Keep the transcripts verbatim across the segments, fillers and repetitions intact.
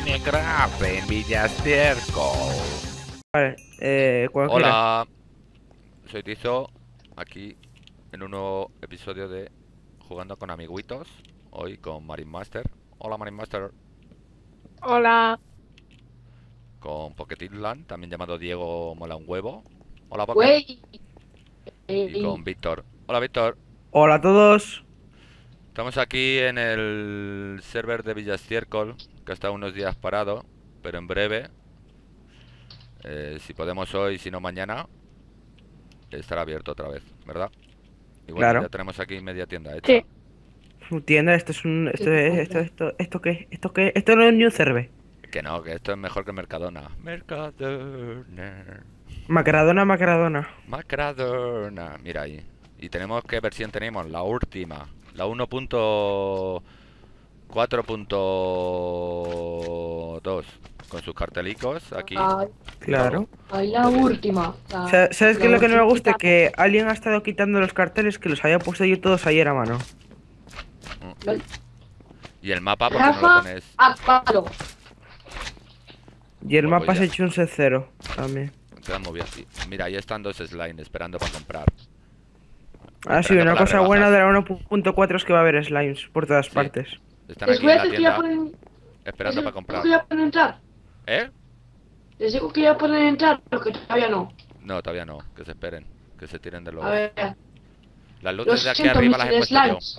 Minecraft en Villasterco. Vale, eh, cualquiera. Hola, soy Tizo, aquí en un nuevo episodio de Jugando con Amiguitos. Hoy con Marine Master. Hola Marine Master. Hola. Con Pocket Island, también llamado Diego Mola un Huevo. Hola Pocket. Güey. Y con Víctor. Hola Víctor. Hola a todos. Estamos aquí en el server de Villastiercol, que ha estado unos días parado, pero en breve, eh, si podemos hoy, si no mañana, estará abierto otra vez, ¿verdad? Y bueno, Claro. ya tenemos aquí media tienda hecha. Sí. Su tienda, esto es un. Esto es. Esto, esto, esto qué, esto qué, esto no es ni un server. Que no, que esto es mejor que Mercadona. Mercadona. Macradona, Macradona. Mercadona. Mira ahí. Y tenemos, ¿qué versión tenemos? La última. La uno punto cuatro punto dos. Con sus cartelicos aquí. Ay, Claro. ay, la última. La- Sa- ¿Sabes qué es la lo que no me gusta? ultimita. Que alguien ha estado quitando los carteles que los había puesto yo todos ayer a mano. Mm. Y el mapa, ¿por qué no lo Rafa pones? Aparo. Y el Pues mapa voy se ha ya. hecho un C cero también. Quedan muy bien. Y mira, ahí están dos slimes esperando para comprar. Ah, sí, Esperando una por las cosa buena rebajas. de la uno punto cuatro es que va a haber slimes por todas Sí. partes. Están Les aquí voy en a la decir que ya tienda pueden. esperando para Les digo comprar. que ya pueden entrar. ¿Eh? Les digo que ya pueden entrar, pero que todavía no. No, todavía no. Que se esperen. Que se tiren de los... A ver. Las Lo luces de aquí siento, arriba las he mister puesto yo. Slimes.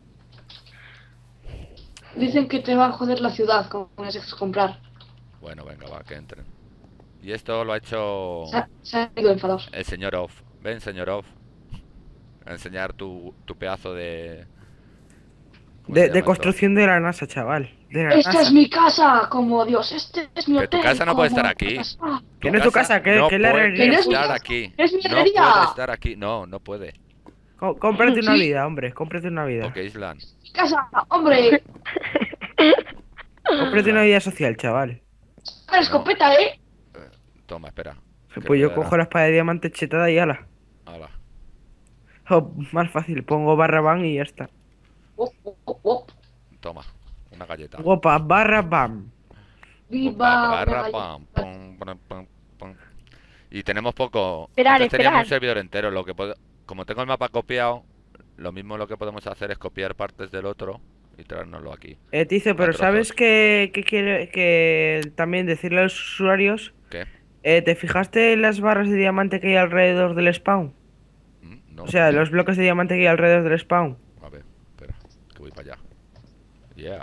Dicen que te va a joder la ciudad con ese comprar. Bueno, venga, va, que entren. Y esto lo ha hecho Se ha, se ha ido enfadoso. el señor Off. Ven, señor Off. A enseñar tu, tu pedazo de... ¿Cómo se De, llama de esto? construcción de la NASA, chaval. De la Esta NASA. es mi casa, como Dios. Este es mi Pero tu hotel. casa no puede como estar aquí. Dios. Que no es tu casa, que, no que es la puede herrería. Que no es mi estar casa, aquí. es mi No herrería. puede estar aquí. No, no puede. Có- Cómprate una Sí. vida, hombre. Cómprate una vida. Ok, Island. Mi casa, hombre. Cómprate una vida social, chaval. La escopeta, eh. Eh, Toma, espera. que Pues le yo voy a cojo dar la espada de diamante chetada y ala. a- ala. Oh, más fácil, pongo barra bam y ya está. Op, op, op, op. Toma, una galleta. Guapa, barra bam. Viva. Barra, una pam, galleta. pam, pam, pam, pam. Y tenemos poco. Esperar, Antes teníamos esperar. un servidor entero. Lo que puedo- Como tengo el mapa copiado, lo mismo lo que podemos hacer es copiar partes del otro y traérnoslo aquí. Eh, Tizo, pero trozos. ¿sabes que, que quiere que también decirle a los usuarios? ¿Qué? Eh, ¿te fijaste en las barras de diamante que hay alrededor del spawn? Mm, No. O sea, los bloques de diamante que hay alrededor del spawn. A ver, espera, que voy para allá. Yeah.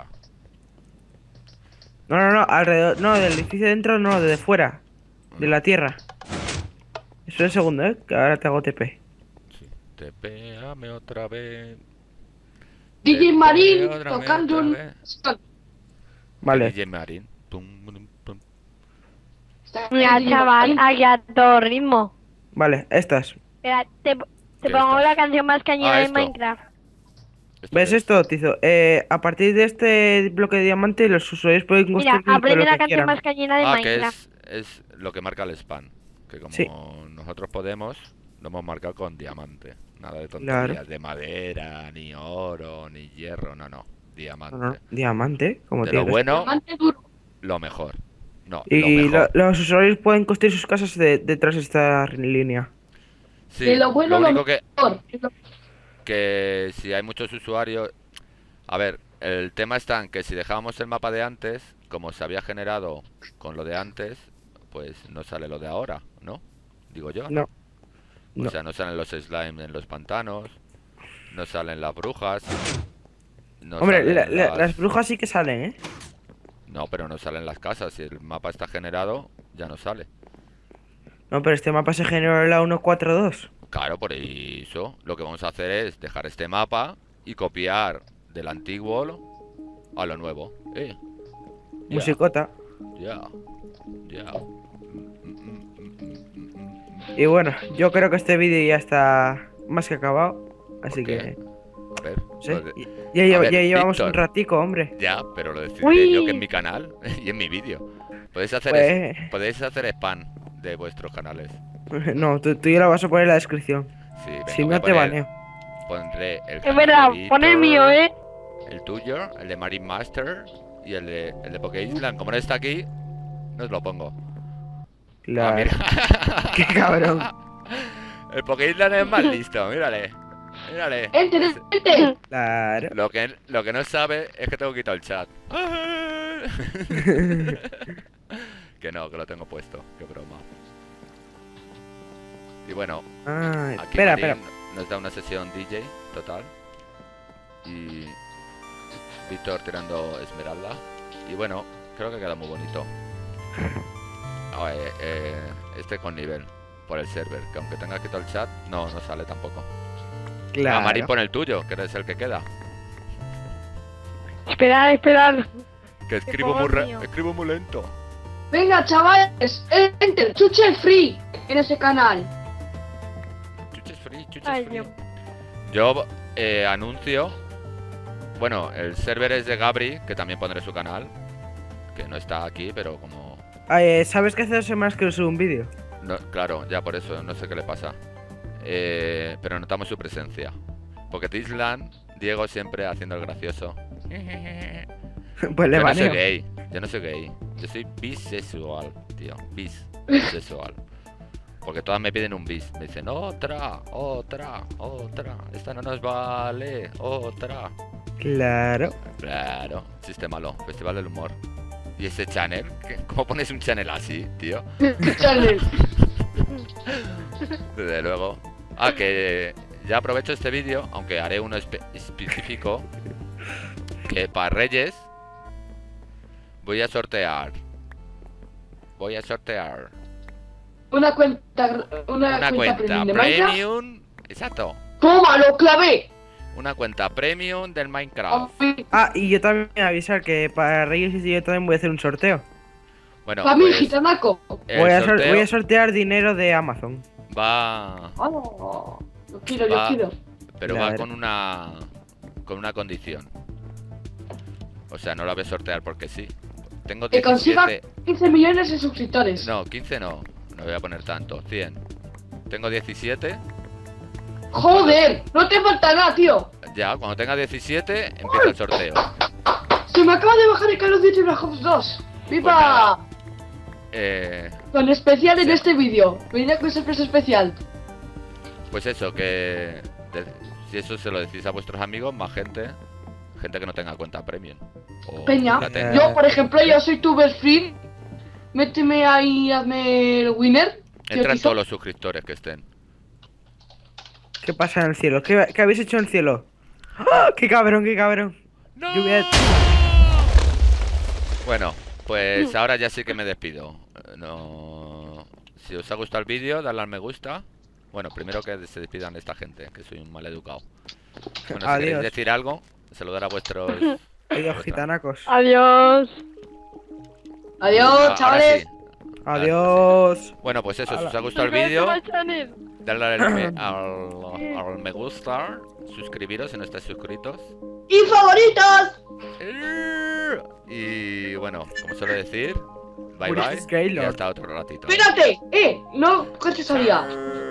No, no, no, alrededor, no, del edificio dentro, no, desde fuera, de la tierra. Eso es segundo, ¿eh? Que ahora te hago T P. Sí. Tepéame otra vez. D J Tepéame Marín otra vez, tocando otra un. vez. Vale. D J Marín. Pum, pum, pum. Está Mira, ahí, chaval, Marín. aquí a todo ritmo. Vale, estas. Espera, te, te ¿Qué pongo estás? la canción más cañera Ah, de esto. Minecraft. ¿Esto ¿Ves qué es? esto, Tizo? Eh, a partir de este bloque de diamante, los usuarios pueden Mira, construir todo aprende lo la que canción quieran. más cañera de Ah, que Minecraft. es, es lo que marca el spam. Que como Sí. nosotros podemos, lo hemos marcado con diamante. Nada de Claro. tonterías de madera, ni oro, ni hierro, no, no. Diamante. No, no, diamante, como De tiene lo que bueno, Diamante duro. lo mejor. No, ser. lo Y lo- mejor. los usuarios pueden construir sus casas de- detrás de esta línea. Sí, De lo bueno, lo único que, mejor. que si hay muchos usuarios... A ver, el tema está en que si dejábamos el mapa de antes, como se había generado con lo de antes, pues no sale lo de ahora, ¿no? Digo yo. No. O No. sea, no salen los slime en los pantanos, no salen las brujas. No Hombre, salen la- la- las... las brujas sí que salen, ¿eh? No, pero no salen las casas. Si el mapa está generado, ya no sale. No, pero este mapa se generó en la uno punto cuatro punto dos. Claro, por eso lo que vamos a hacer es dejar este mapa y copiar del antiguo a lo nuevo. Eh. Ya, Musicota. ya, ya. Y bueno, yo creo que este vídeo ya está más que acabado. Así ¿Por qué? que... A ver, sí, lo de- Ya, lleva- ver, ya llevamos Víctor. un ratico, hombre. ya, pero lo decidí Uy. yo que en mi canal y en mi vídeo. Podéis hacer, Pues... es- podéis hacer spam de vuestros canales. No, tú, tú ya lo vas a poner en la descripción. Sí, venga, Si voy a no te poner- baneo. Pondré el Es canal verdad, de pon el Víctor, mío, ¿eh? el tuyo, el de Marine Master Y el de, el de Poké Island, como no está aquí, no os lo pongo. Claro. Ah, mira. Qué cabrón. El Poké Island es más listo, mírale. Mírale. ¡Ente, ente! Claro. Lo que, lo que no sabe es que tengo quitado el chat. Que no, que lo tengo puesto. Qué broma. Y bueno, Ah, aquí espera, Marín espera. nos da una sesión D J total. Y Víctor tirando Esmeralda. Y bueno, creo que queda muy bonito. Ah, eh, eh, este con nivel por el server, que aunque tenga quitado el chat, no, no sale tampoco. Claro. Ah, Marín pone el tuyo, que eres el que queda. Esperar, esperar. Que escribo favor muy, re- mío. escribo muy lento. Venga, chavales, enter, chuche free en ese canal. Chuches free, chuches Ay, free. Dios. Yo eh, anuncio. Bueno, el server es de Gabri, que también pondré su canal. Que no está aquí, pero como. Ah, eh, ¿sabes que hace dos semanas que no subo un vídeo? No, claro, ya por eso, no sé qué le pasa. Eh, pero notamos su presencia. Porque Tisland, Diego siempre haciendo el gracioso. Pues le Yo no soy baneo. gay, yo no soy gay. Yo soy bisexual, tío. Bis, bisexual. Porque todas me piden un bis. Me dicen, otra, otra, otra. Esta no nos vale, otra. Claro. Claro, chiste malo, Festival del Humor. ¿Y ese channel? ¿Qué- ¿Cómo pones un channel así, tío? Channel. Desde luego. Ah, que ya aprovecho este vídeo, aunque haré uno espe- específico. Que para Reyes voy a sortear. Voy a sortear Una cuenta, una, una cuenta, cuenta premium de Minecraft. premium. Exacto. ¡Toma, lo clavé! Una cuenta premium del Minecraft. Ah, y yo también voy a avisar que para Reyes y yo también voy a hacer un sorteo. Bueno, Para mí, pues gitanaco. el Voy a, sor- sorteo voy a sortear dinero de Amazon. va. Oh, lo quiero, Va. lo quiero. Pero va Claro. con una. Con una condición. O sea, no la voy a sortear porque sí. Tengo Que consiga diecisiete. quince millones de suscriptores. No, quince no. No voy a poner tanto. cien. Tengo diecisiete. Joder, no te falta nada, tío. Ya, cuando tenga diecisiete, empieza el sorteo. Se me acaba de bajar el Call of Duty Black Ops dos. ¡Viva! Pues nada. Eh, Con especial en Sí. este vídeo. Venía con sorpresa especial. pues eso, que. de- si eso se lo decís a vuestros amigos, más gente. Gente que no tenga cuenta premium. O Peña. la tenga. Yo, por ejemplo, yo soy tu best friend. Méteme ahí, hazme el winner. Entran quiso. todos los suscriptores que estén. ¿Qué pasa en el cielo? ¿Qué, qué habéis hecho en el cielo? ¡Ah! ¡Qué cabrón, qué cabrón! ¡No! Lluvia de- Bueno, pues ahora ya sí que me despido. Eh, No. Si os ha gustado el vídeo, dadle al me gusta. Bueno, primero que se despidan esta gente, que soy un mal educado. Bueno, si queréis Adiós. decir algo, saludar a vuestros. Adiós, vuestra- gitanacos. Adiós. Adiós, Ah, ahora chavales. sí. Adiós. Bueno, pues eso, si os Hala. ha gustado el Suscríbete vídeo, al channel. darle al me, al, al me gusta, suscribiros si no estáis suscritos. Y favoritos. Y bueno, como suelo decir, bye Ulises bye. Y Gaylord. hasta otro ratito. Espérate, eh, no, ¿qué te sabía?